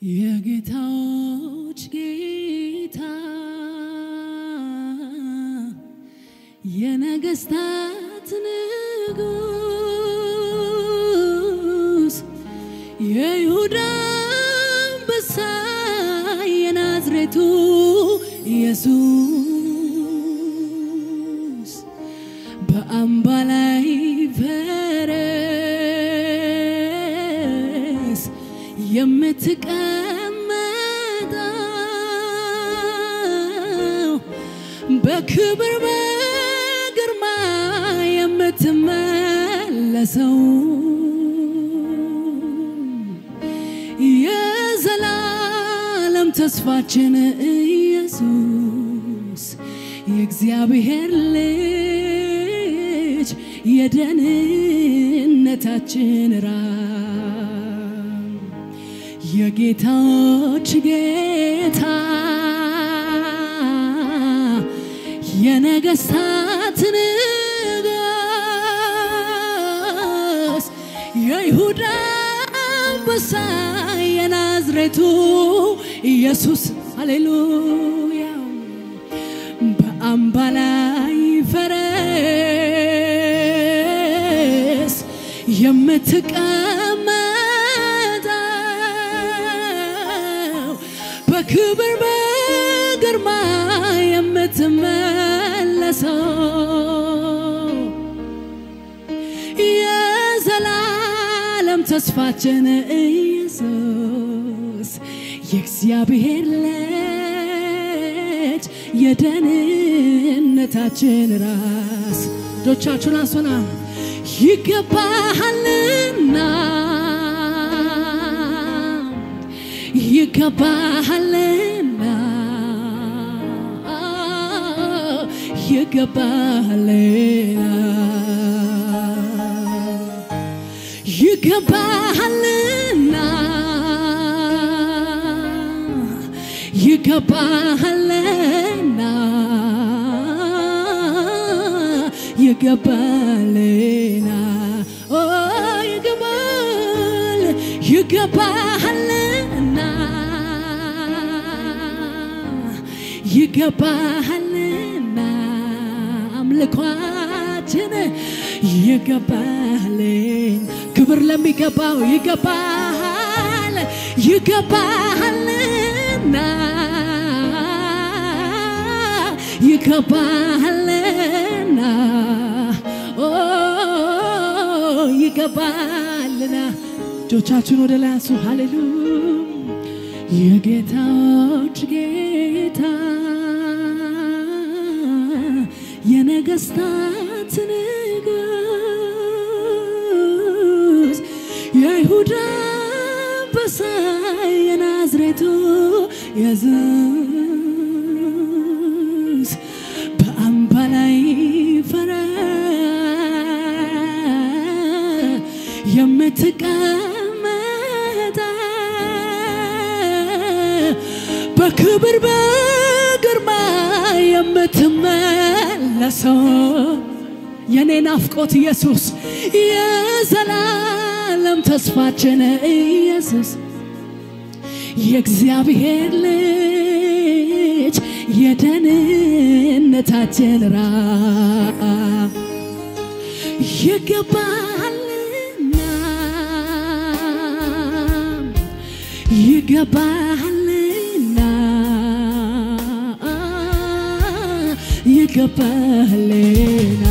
የጌታዎች ጌታ የነገስታት ንጉስ የይሁዳ አንበሳ የናዝሬቱ ኢየሱስ በአምባ ላይ ፈረስ የምትቀመጠው በክብር በግርማ የምትመለሰው የዘላለም ተስፋችን ኢየሱስ የእግዚአብሔር ልጅ የደህንነታችን ራም የጌታዎች ጌታ የነገስታት ንጉስ የይሁዳ አንበሳ የናዝሬቱ ኢየሱስ ሃሌሉያ በአምባ ላይ ፈረስ የምትቀመጠው በክብር በግርማ የምትመለሰው የዘላለም ተስፋችን ኢየሱስ የእግዚአብሔር ልጅ የደህንነታችን ራስ እጆቻችሁን አንሱና ይገባሃልና ይገባሃልና ይገባሃልና ይገባሃልና ይገባሃልና ይገባሃልና ኦ ይገባሃልና ይገባሃልና አምልኳችን ይገባሃልን ክብር ለሚገባው ይገባሃል ይገባሃልና ይገባሃልና ኦ ይገባልና እጆቻችሁን ወደ ላይ አንሱ ሃሌሉያ የጌታዎች ጌታ የነገስታት ንጉስ የይሁዳ አንበሳ የናዝሬቱ ኢየሱስ በአምባ ላይ ፈረስ የምትቀመጠው በክብር በግርማ የምትመለሰው የኔ ናፍቆት ኢየሱስ የዘላለም ተስፋችን ኢየሱስ የእግዚአብሔር ልጅ የደህንነታችን ራም ይገባሃልና ይገባሃልና ይገባሃልና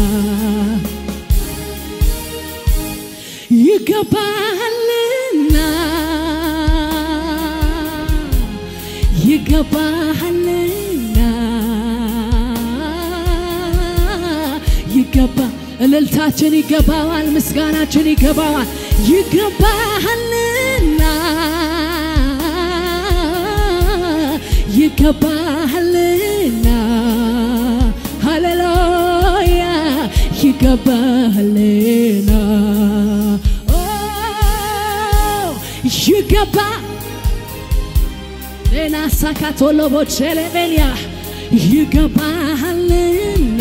ይገባሃልና ይገባሃልና ይገባ እልልታችን ይገባዋል ምስጋናችን ይገባዋል ይገባሃልና ይገባሃልና ሃሌሉያ ይገባሃልና ኦ ይገባ ለና ሳካቶሎ ቦቸለበልያ ይገባሃልና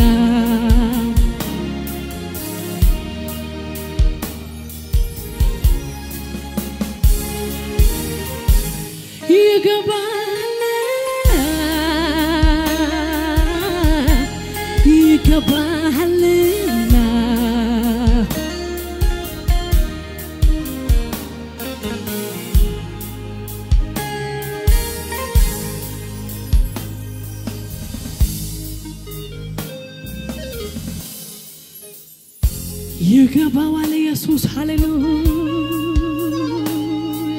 ይገባልና ይገባዋል ኢየሱስ ሃሌሉያ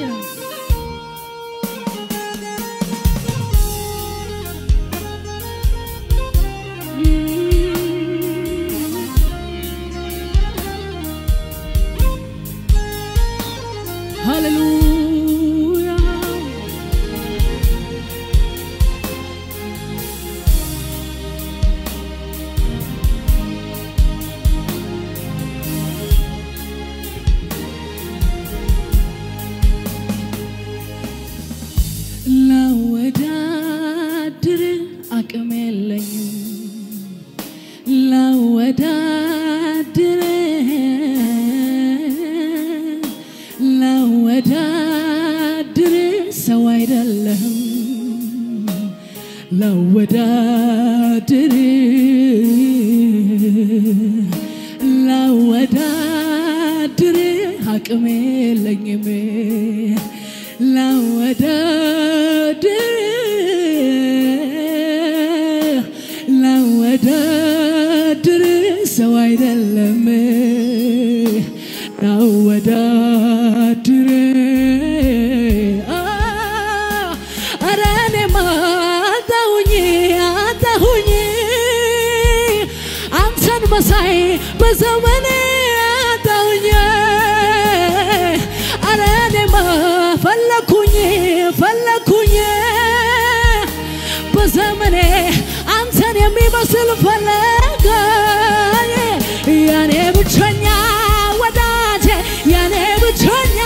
ሃሌሉያ ላወዳድር አቅም የለኝም ላወዳድር ሰው አይደለም ላወዳድር አቅም የለኝም ላወዳድር ሰው አይደለም ላወዳድር አረኔማ አጣሁኝ አንተን መሳይ በዘመኔ አጣሁኝ አረኔማ ፈለኩኝ በዘመኔ አንተን የሚመስል ፈለገኝ ያኔ ብቸኛ ወዳጄ ያኔ ብቸኛ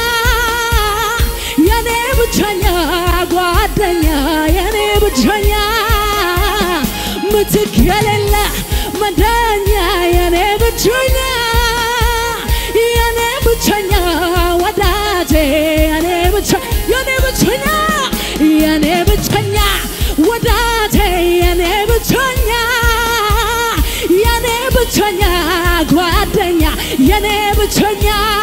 ጓደኛ ያኔ ብቸኛ ምትክ የሌለ መዳኛ ያኔ ብቸኛ ወዳጄ ያኔ ብቸኛ ወዳጄ ያኔ ብቸኛ ጓደኛ ያኔ ብቸኛ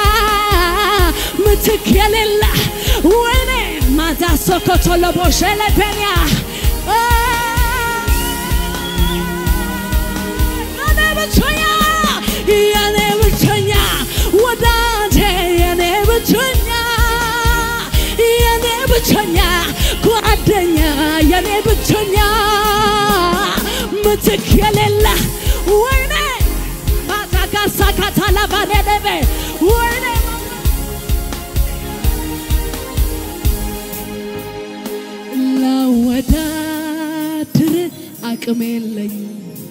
ምትክ የሌለ ወኔ ማዛ ሶኮቶ ለቦሸለ በኛ ያኔ ብቸኛ ወዳጄ ያኔ ብቸኛ ጓደኛ ያኔ ብቸኛ ምትክ የሌለ ወኔ ማዛ ጋሳካታ ለባኔደበ ወኔ ላወዳድር አቅም የለኝም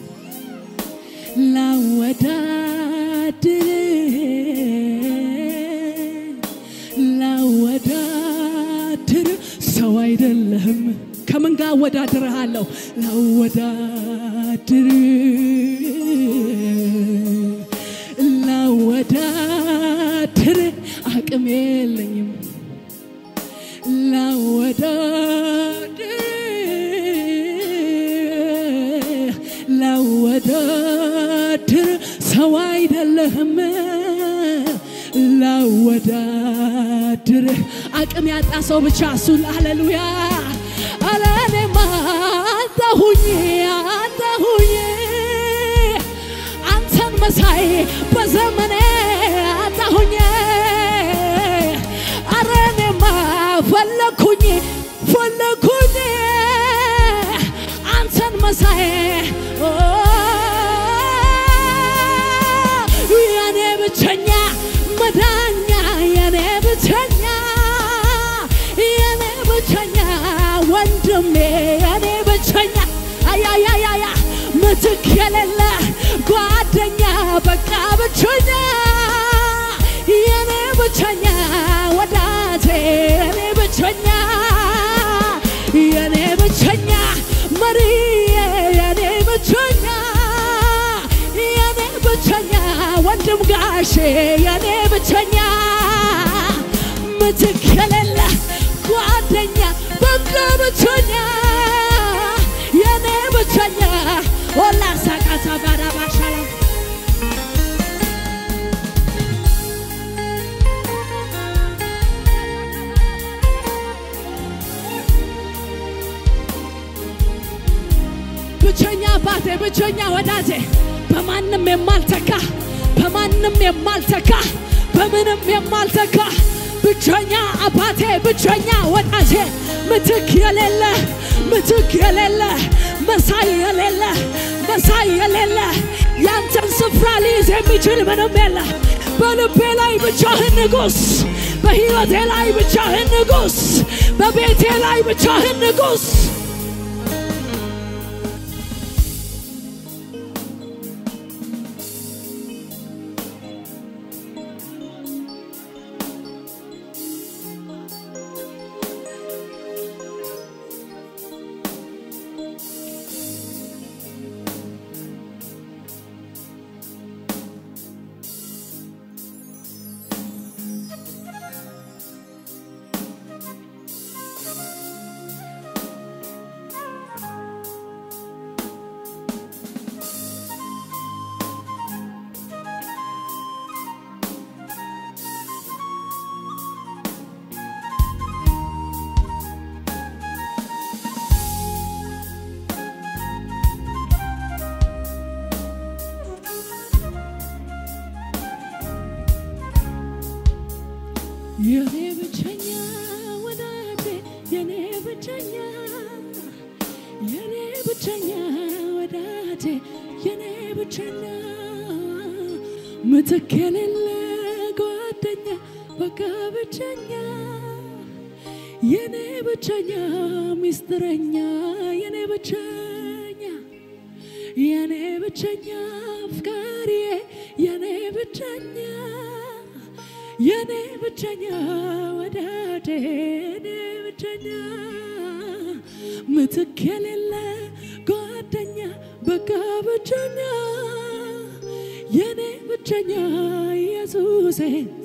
ላወዳድር ሰው አይደለም ከምን ጋር ወዳድርሃለሁ ላወዳድር አቅም የለኝም ላወዳድር ሰው አይደለም ላወዳድር አቅም ያጣ ሰው ብቻ እሱን ሃሌሉያ አለኔማ አጣሁኝ አንተን መሳይ በዘመኔ አጣሁኝ አረኔማ ፈለኩኝ አንተን መሳይ ያኔ ብቸኛ መዳኛ ያኔ ብቸኛ ወንድሜ ያኔ ብቸኛ አያያያ ምትክ የሌለ ጓደኛ በቃ ብቸኛ ያኔ ብቸኛ ወዳጄ ያኔ ብቸኛ መሪዬ ያኔ ብቸኛ ወንድም ጋሼ ያኔ ብቸኛ ምትክ የሌለ ጓደኛ ብቸኛ የኔ ብቸኛ ወላ ሳቃታ ባራባሻላ ብቸኛ ባቴ ብቸኛ ወዳጄ በማንም የማልተካ በማንም የማልተካ በምንም የማልተካ ብቸኛ አባቴ ብቸኛ ወዳጄ ምትክ የሌለ መሳይ የሌለ ያንተን ስፍራ ሊይዝ የሚችል ምንም የለ በልቤ ላይ ብቻህን ንጉስ በሕይወቴ ላይ ብቻህን ንጉስ በቤቴ ላይ ብቻህን ንጉስ የኔ ብቸኛ ወዳጄ የኔ ብቸኛ ወዳጄ የኔ ብቸኛ ምትክ የሌለ ጓደኛ በቃ ብቸኛ የኔ ብቸኛ ሚስጥረኛ የኔ ብቸኛ አፍቃሪዬ የኔ ብቸኛ ወዳጄ የኔ ብቸኛ ምትክ የሌለ ጓደኛ በቃ ብቸኛ የኔ ብቸኛ ኢየሱሴ